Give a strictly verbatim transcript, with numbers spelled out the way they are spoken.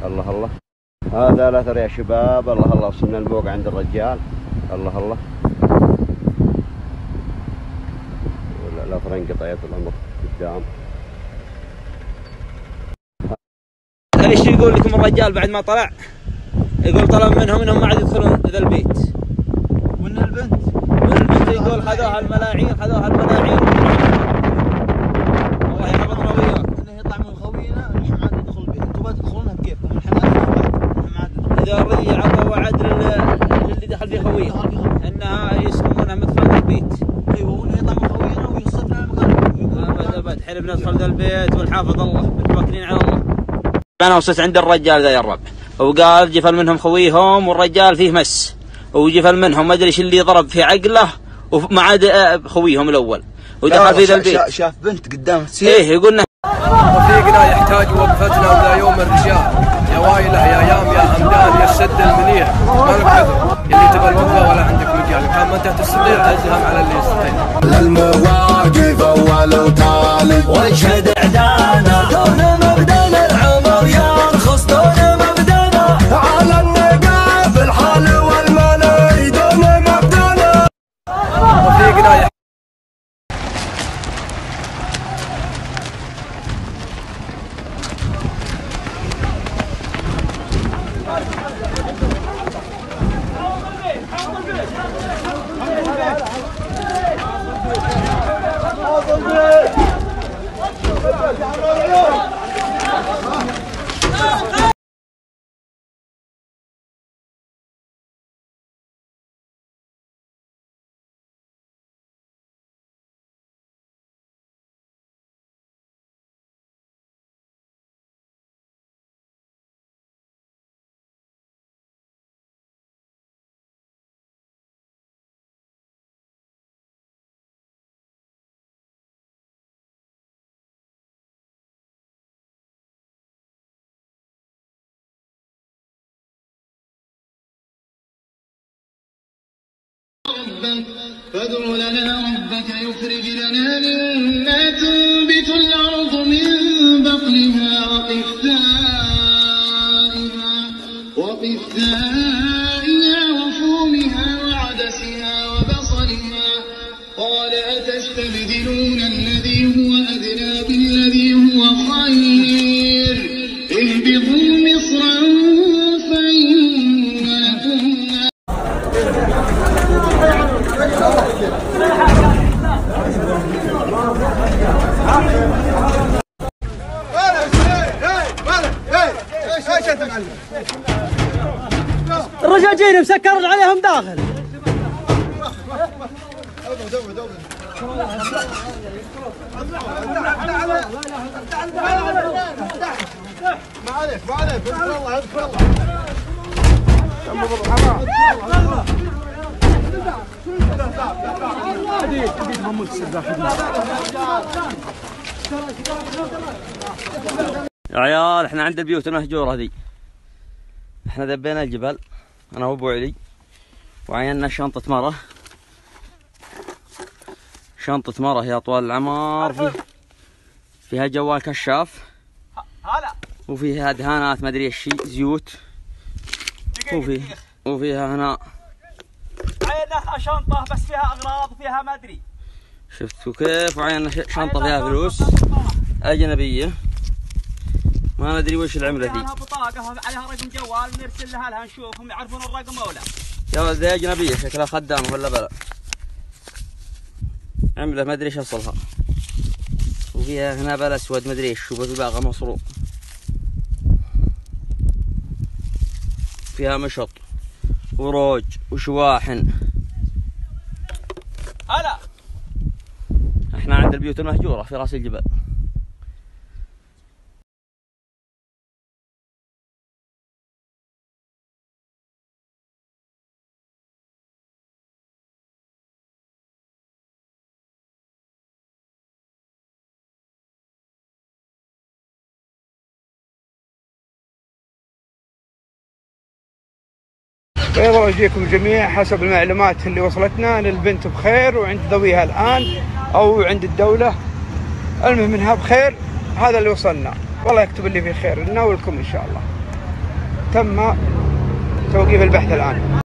الله الله. هذا الاثر يا شباب. الله الله. وصلنا الموقع عند الرجال. الله الله. الاثر انقطع يا طول العمر قدام. ايش يقول لكم الرجال بعد ما طلع؟ يقول طلب منهم انهم ما عاد يدخلون ذا البيت. وان البنت وان البنت يقول خذوها الملاعين خذوها الملاعين. الله يحفظنا وياكم. انه يطلع من خوينا نحن ما عاد ندخل البيت، انتم بتدخلونها بكيفكم، نحن ما ندخل. اذا الرجل عطى وعد للي دخل في خويه انها يسلمونها مدخل البيت. ايوه وانه يطلع من خوينا ويصرفنا مكان. ابد ابد حلف ندخل ذا البيت ونحافظ الله متوكلين على الله. انا وصلت عند الرجال ذا يا الرب وقال جفل منهم خويهم والرجال فيه مس وجفل منهم ما ادري ايش اللي ضرب في عقله وما عاد خويهم الاول ودخل في ذا البيت. شاف بنت قدام تسير. ايه يقولنا رفيقنا يحتاج وقفتنا ولا يوم الرجال. يا وايله يا يام يا همدان يا السد المنيح. ما لك عذر اللي تبغى الوقفه ولا عندك مجال. كان ما انت تستطيع ازهم على اللي يستطيع. المواقف اول وثالث واشهد اعدانا دون مبدأنا العمر يرخص دون مبدأنا على النقاء في الحال والمني دون مبدأنا. رفيقنا فادع لنا ربك يخرج لنا مما تنبت الأرض من بطنها وقثائها وقثائها وفومها وعدسها وبصلها. قال أتستبدلون الذي هو أدنى بالذي هو خير اهبطوا مصرا فإن لكم الرجال جايين مسكر عليهم داخل. ما عليك ما عليك اذكر الله اذكر يا عيال احنا عند البيوت المهجوره ذي. احنا ذبينا الجبل انا وابو علي وعينا شنطه مره شنطه مره هي طوال العمر فيه فيها جوال كشاف وفيها دهانات ما ادري ايش زيوت وفيه وفيها هنا عينا شنطه بس فيها اغراض فيها ما ادري. شفتوا كيف؟ وعينا شنطه فيها فلوس اجنبيه ما ندري وش العمله ذي. بطاقه عليها رقم جوال نرسل لها لها نشوفهم يعرفون الرقم ولا. يا ولد ذي اجنبيه شكلها خدامه ولا بلا. عمله ما ادري ايش اصلها. وفيها هنا بلا اسود ما ادري ايش وباقه مصروف. فيها مشط وروج وشواحن. هلا احنا عند البيوت المهجوره في راس الجبل. ويلا يجيكم الجميع حسب المعلومات اللي وصلتنا ان البنت بخير وعند ذويها الان او عند الدوله. المهم انها بخير، هذا اللي وصلنا. والله يكتب اللي فيه خير لنا ولكم ان شاء الله. تم توقيف البحث الآن.